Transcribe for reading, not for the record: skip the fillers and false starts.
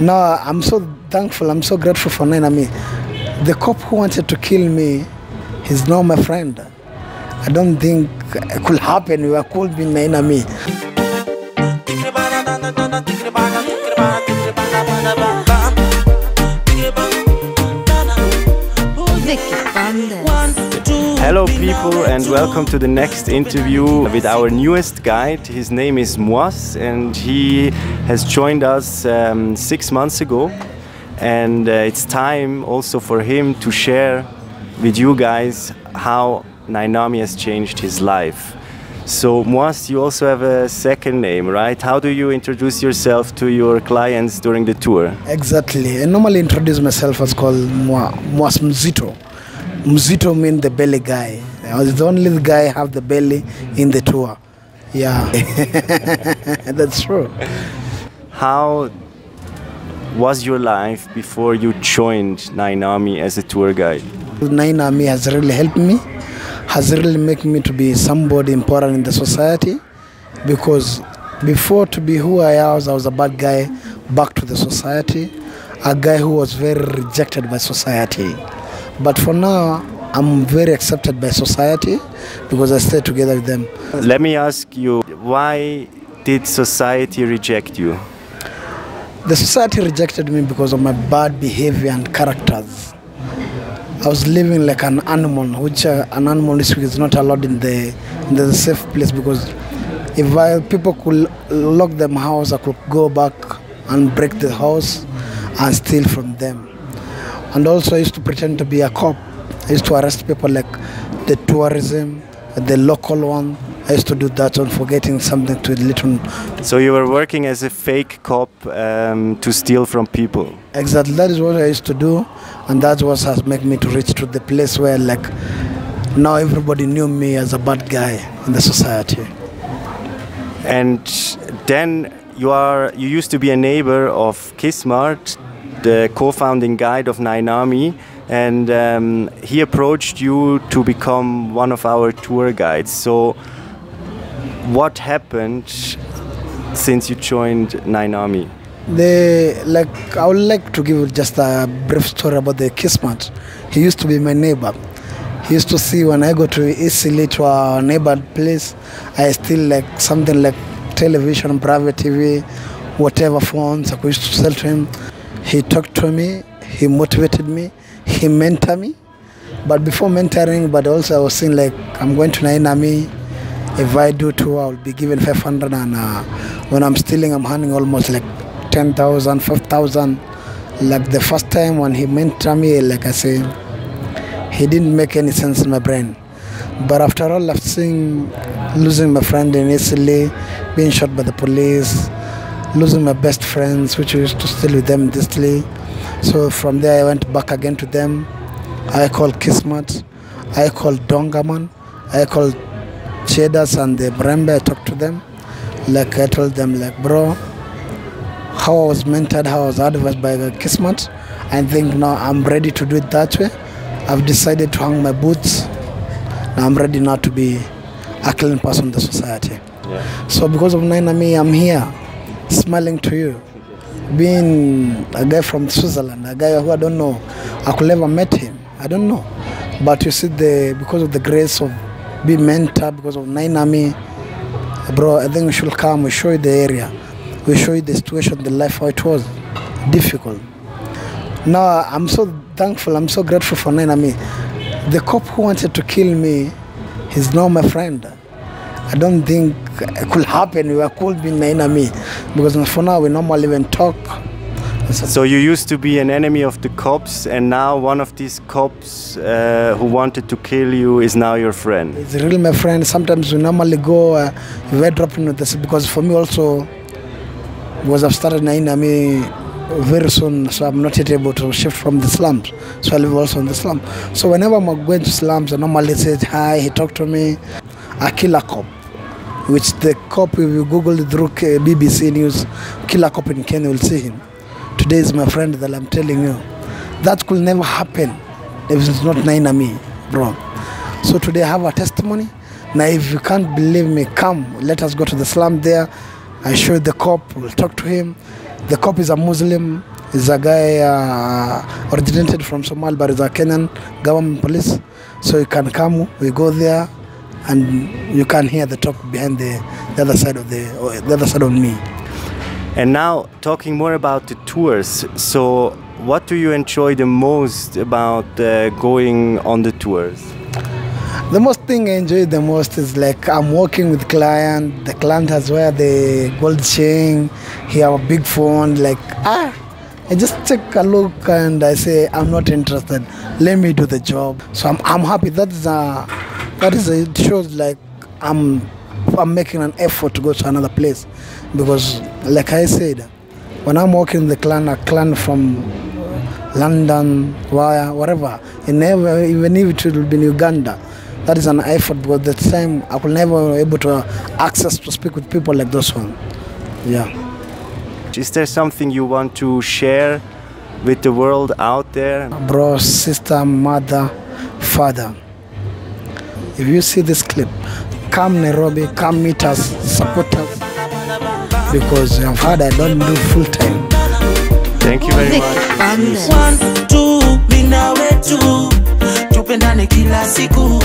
No, I'm so thankful, I'm so grateful for Nai Nami. The cop who wanted to kill me, he's now my friend. I don't think it could happen. We could be Nai Nami. Hello people, and welcome to the next interview with our newest guide. His name is Mwas and he has joined us 6 months ago, and it's time also for him to share with you guys how Nai Nami has changed his life. So Mwas, you also have a second name, right? How do you introduce yourself to your clients during the tour? Exactly. I normally introduce myself as called Mwas Mzito. Mzito means the belly guy. I was the only guy have the belly in the tour. Yeah, that's true. How was your life before you joined Nai Nami as a tour guide? Nai Nami has really helped me, has really made me to be somebody important in the society, because before to be who I was a bad guy back to the society, a guy who was very rejected by society. But for now, I'm very accepted by society because I stay together with them. Let me ask you, why did society reject you? The society rejected me because of my bad behavior and characters. I was living like an animal, which an animal is not allowed in the safe place, because if people could lock them house, I could go back and break the house and steal from them. And also I used to pretend to be a cop. I used to arrest people like the tourism, the local one. I used to do that on forgetting something to little. So you were working as a fake cop to steal from people? Exactly, that is what I used to do, and that's what has made me to reach to the place where like now everybody knew me as a bad guy in the society. And then you used to be a neighbor of Kismart, the co-founding guide of Nai Nami, and he approached you to become one of our tour guides. So what happened since you joined Nai Nami? I would like to give just a brief story about the Kismart. He used to be my neighbor. He used to see when I go to easily to our neighbor place, I still like something like television, private TV, whatever phones I used to sell to him. He talked to me, he motivated me, he mentored me. But before mentoring, but also I was saying like, I'm going to Nai Nami. If I do too, I'll be given 500, and when I'm stealing, I'm handing almost like 10,000, 5,000. Like the first time when he mentored me, like I say, he didn't make any sense in my brain. But after all, I've seen losing my friend in Italy, being shot by the police, losing my best friends, which I used to steal with them in Italy. So from there I went back again to them. I called Kismat, I called Dongaman, I called Chedas and the Brembe. I talked to them. Like I told them like, bro, how I was mentored, how I was advised by Kismat, I think now I'm ready to do it that way. I've decided to hang my boots. Now I'm ready now to be a clean person in the society. Yeah. So because of Nai Nami, I'm here, smiling to you. Being a guy from Switzerland, a guy who I don't know, I could never met him, I don't know. But you see, because of the grace of being mentored, because of Nai Nami, bro, I think we should come, we show you the area, we show you the situation, the life, how it was difficult. Now, I'm so thankful, I'm so grateful for Nai Nami. The cop who wanted to kill me, he's now my friend. I don't think it could happen. We could be Nai Nami, because for now we normally even talk. So you used to be an enemy of the cops, and now one of these cops who wanted to kill you is now your friend. It's really my friend. Sometimes we normally go, we're dropping with this, because for me also, because I've started Nai Nami very soon, so I'm not yet able to shift from the slums. So I live also in the slum. So whenever I'm going to slums, I normally say hi, he talked to me. A killer cop, which the cop, if you Google it through BBC News, killer cop in Kenya, will see him. Today is my friend that I'm telling you. That could never happen if it's not Nai Nami, bro. So today I have a testimony. Now if you can't believe me, come, let us go to the slum there. I show you the cop, we'll talk to him. The cop is a Muslim. He's a guy originated from Somalia, but he's a Kenyan government police. So you can come, we go there, and you can hear the talk behind the other side of the other side of me. And now, talking more about the tours. So, what do you enjoy the most about going on the tours? The most thing I enjoy the most is like I'm working with client. The client has wear the gold chain. He have a big phone. Like I just take a look and I say I'm not interested. Let me do the job. So I'm happy. That is it shows like I'm making an effort to go to another place, because like I said, when I'm working with a client from London, wherever, even if it will be in Uganda, that is an effort, because at the time I will never be able to access to speak with people like this one. Yeah. Is there something you want to share with the world out there? Bro, sister, mother, father, if you see this clip, come Nairobi, come meet us, support us, because I've heard I don't do full time. Thank you very much. 1, 2, mimi nawe tu tupendane kila siku.